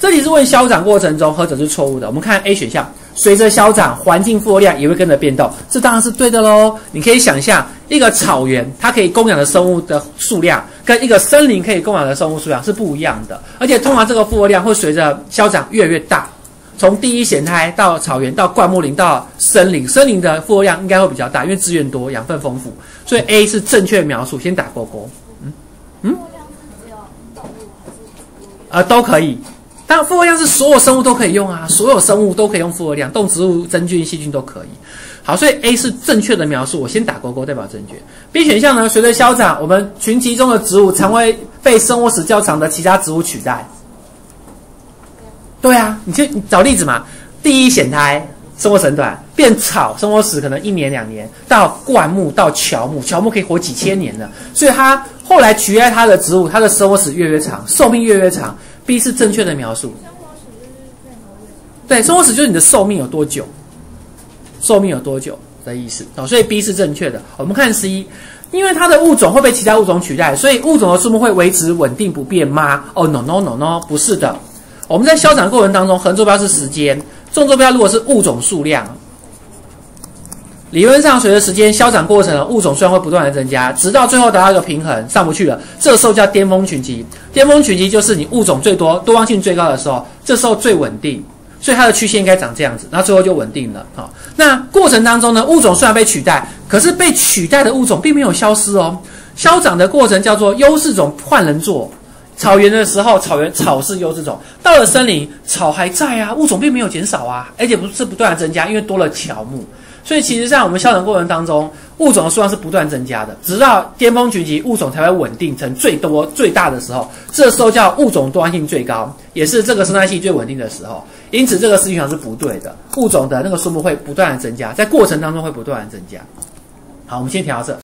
这题是问消长过程中何者是错误的？我们看 A 选项，随着消长，环境负荷量也会跟着变动，这当然是对的喽。你可以想象，一个草原它可以供养的生物的数量，跟一个森林可以供养的生物数量是不一样的，而且通常这个负荷量会随着消长越来越大。从第一显态到草原，到灌木林，到森林，森林的负荷量应该会比较大，因为资源多，养分丰富，所以 A 是正确描述，先打勾勾。都可以。当然，负荷量是所有生物都可以用啊，所有生物都可以用负荷量，动植物、真菌、细菌都可以。好，所以 A 是正确的描述，我先打勾勾代表正确。B 选项呢，随着消长，我们群集中的植物常会被生活史较长的其他植物取代。对啊，你找例子嘛。第一显胎生活史很短，变草生活史可能1年2年，到灌木到乔木，乔木可以活几千年了，所以它后来取代它的植物，它的生活史越来越长，寿命越来越长。B 是正确的描述。对，生活史就是你的寿命有多久，寿命有多久的意思。所以 B 是正确的。我们看 C， 因为它的物种会被其他物种取代，所以物种的数目会维持稳定不变吗？哦 ，no， 不是的。我们在消长过程当中，横坐标是时间，纵坐标如果是物种数量，理论上随着时间消长过程，物种数量会不断的增加，直到最后达到一个平衡，上不去了。这个时候叫巅峰群集。巅峰群集就是你物种最多、多样性最高的时候，这时候最稳定，所以它的曲线应该长这样子，然后最后就稳定了。好，那过程当中呢，物种虽然被取代，可是被取代的物种并没有消失哦。消长的过程叫做优势种换人做。草原的时候，草是优势种，到了森林，草还在啊，物种并没有减少啊，而且不断的增加，因为多了乔木。所以其实上我们消长过程当中，物种的数量是不断增加的，直到巅峰群集，物种才会稳定成最多最大的时候，这时候叫物种多样性最高，也是这个生态系最稳定的时候。因此这个视觉上是不对的，物种的那个数目会不断的增加，在过程当中会不断的增加。好，我们先调到这。